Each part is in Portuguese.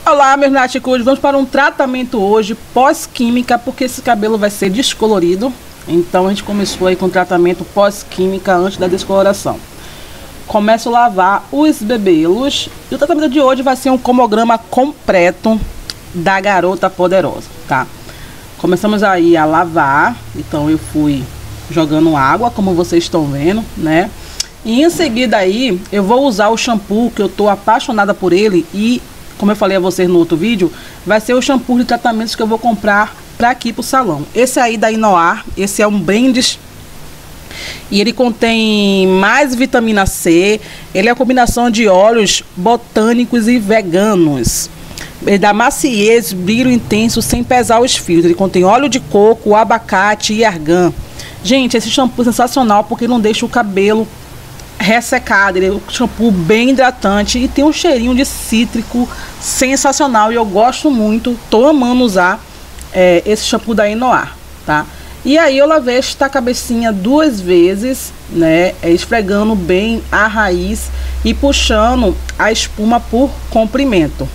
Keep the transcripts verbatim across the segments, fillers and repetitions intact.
Olá, meus naticos, vamos para um tratamento hoje pós-química, porque esse cabelo vai ser descolorido. Então a gente começou aí com tratamento pós-química antes da descoloração. Começo a lavar os bebelos. E o tratamento de hoje vai ser um comograma completo da Garota Poderosa, tá? Começamos aí a lavar. Então eu fui jogando água, como vocês estão vendo, né? E em seguida aí eu vou usar o shampoo que eu tô apaixonada por ele. E como eu falei a vocês no outro vídeo, vai ser o shampoo de tratamentos que eu vou comprar para aqui pro salão. Esse aí da Inoar, esse é um Brands e ele contém mais vitamina C. Ele é a combinação de óleos botânicos e veganos. Ele dá maciez, brilho intenso sem pesar os fios. Ele contém óleo de coco, abacate e argan. Gente, esse shampoo é sensacional porque não deixa o cabelo ressecado. Ele é um shampoo bem hidratante e tem um cheirinho de cítrico sensacional. E eu gosto muito, tô amando usar é, esse shampoo da Inoar, tá? E aí eu lavei esta cabecinha duas vezes, né? Esfregando bem a raiz e puxando a espuma por comprimento.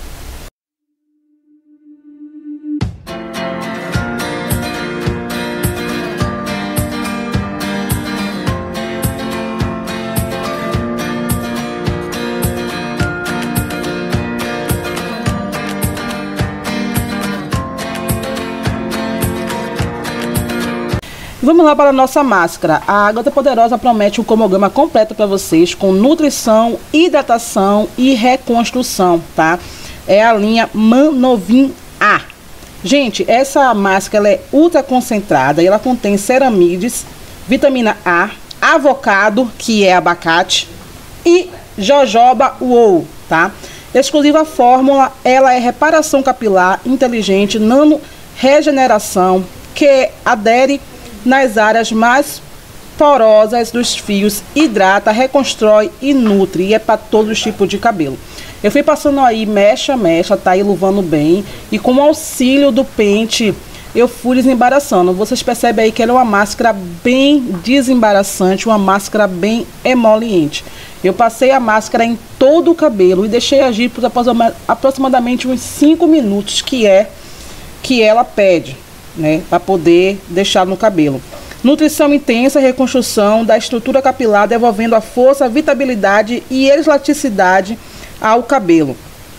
Vamos lá para a nossa máscara. A Garota Poderosa promete um comograma completo para vocês, com nutrição, hidratação e reconstrução, tá? É a linha Manovin A. Gente, essa máscara ela é ultra concentrada e ela contém ceramides, vitamina A, avocado, que é abacate, e jojoba uou, tá? Exclusiva fórmula, ela é reparação capilar inteligente, nano regeneração, que adere nas áreas mais porosas dos fios, hidrata, reconstrói e nutre, e é para todos os tipos de cabelo. Eu fui passando aí mecha a mecha, tá aí luvando bem, e com o auxílio do pente eu fui desembaraçando. Vocês percebem aí que ela é uma máscara bem desembaraçante, uma máscara bem emoliente. Eu passei a máscara em todo o cabelo e deixei agir por aproximadamente uns cinco minutos, que é que ela pede, né, para poder deixar no cabelo. Nutrição intensa, reconstrução da estrutura capilar, devolvendo a força, a vitabilidade e elasticidade ao cabelo.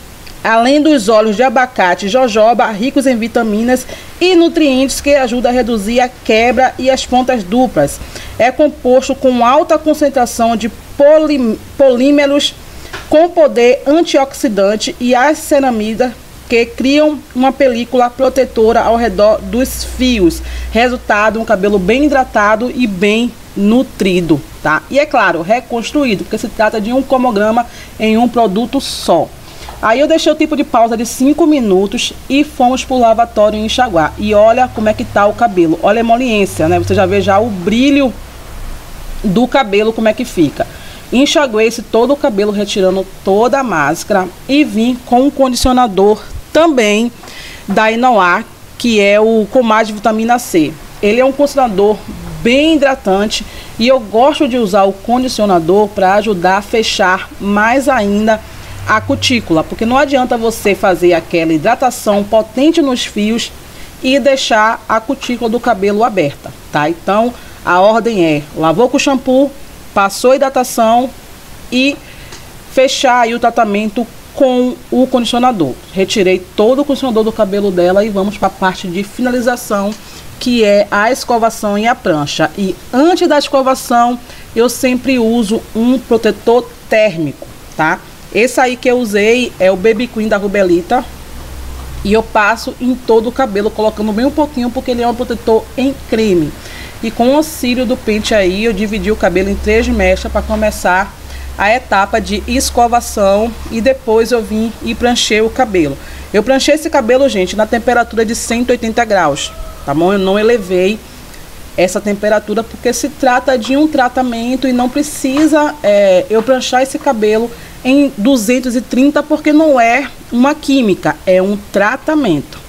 Além dos óleos de abacate e jojoba, ricos em vitaminas e nutrientes que ajudam a reduzir a quebra e as pontas duplas. É composto com alta concentração de poli polímeros com poder antioxidante e as ceramidas que criam uma película protetora ao redor dos fios. Resultado, um cabelo bem hidratado e bem nutrido, tá? E é claro, reconstruído, porque se trata de um comograma em um produto só. Aí eu deixei o tipo de pausa de cinco minutos e fomos pro lavatório enxaguar. E olha como é que tá o cabelo. Olha a emoliência, né? Você já vê já o brilho do cabelo, como é que fica. Enxaguei esse todo o cabelo, retirando toda a máscara, e vim com um condicionador também da Inoar, que é o com mais vitamina C. Ele é um condicionador bem hidratante e eu gosto de usar o condicionador para ajudar a fechar mais ainda a cutícula, porque não adianta você fazer aquela hidratação potente nos fios e deixar a cutícula do cabelo aberta, tá? Então a ordem é: lavou com shampoo, passou a hidratação e fechar aí o tratamento com o condicionador. Retirei todo o condicionador do cabelo dela e vamos para a parte de finalização, que é a escovação e a prancha. E antes da escovação eu sempre uso um protetor térmico, tá? Esse aí que eu usei é o Baby Queen da Rubelita, e eu passo em todo o cabelo, colocando bem um pouquinho, porque ele é um protetor em creme. E com o auxílio do pente aí, eu dividi o cabelo em três mechas para começar a etapa de escovação, e depois eu vim e pranchei o cabelo. Eu pranchei esse cabelo, gente, na temperatura de cento e oitenta graus, tá bom? Eu não elevei essa temperatura porque se trata de um tratamento e não precisa é, eu pranchar esse cabelo em duzentos e trinta, porque não é uma química, é um tratamento.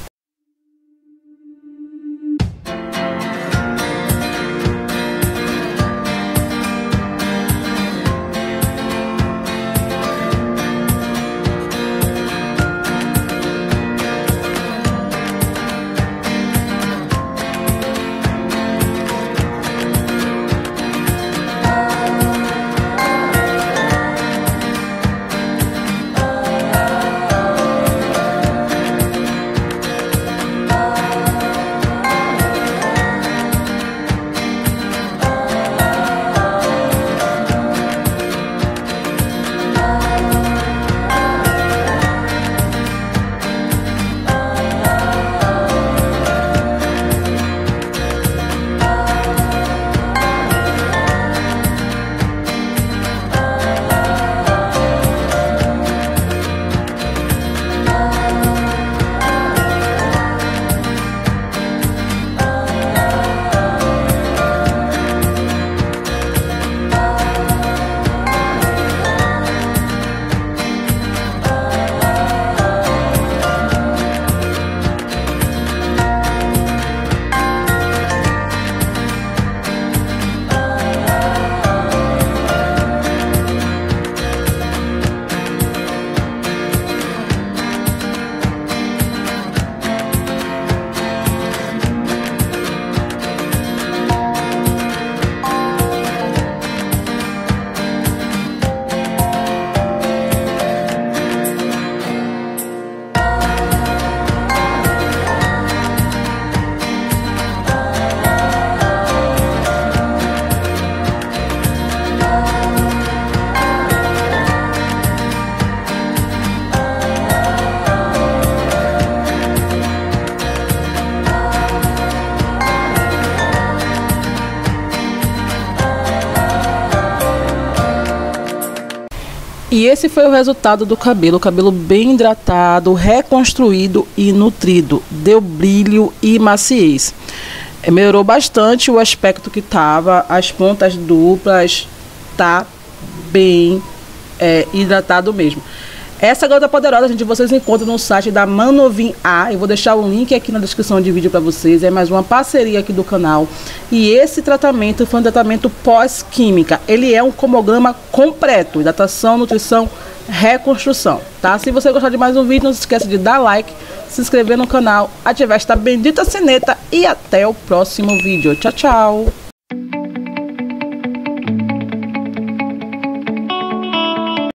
E esse foi o resultado do cabelo. O cabelo bem hidratado, reconstruído e nutrido. Deu brilho e maciez. Melhorou bastante o aspecto que tava. As pontas duplas tá bem é, hidratado mesmo. Essa gota poderosa, gente, vocês encontram no site da Manovin A. Eu vou deixar o link aqui na descrição de vídeo para vocês. É mais uma parceria aqui do canal. E esse tratamento foi um tratamento pós-química. Ele é um comograma completo. Hidratação, nutrição, reconstrução, tá? Se você gostar de mais um vídeo, não se esqueça de dar like, se inscrever no canal, ativar esta bendita sineta e até o próximo vídeo. Tchau, tchau!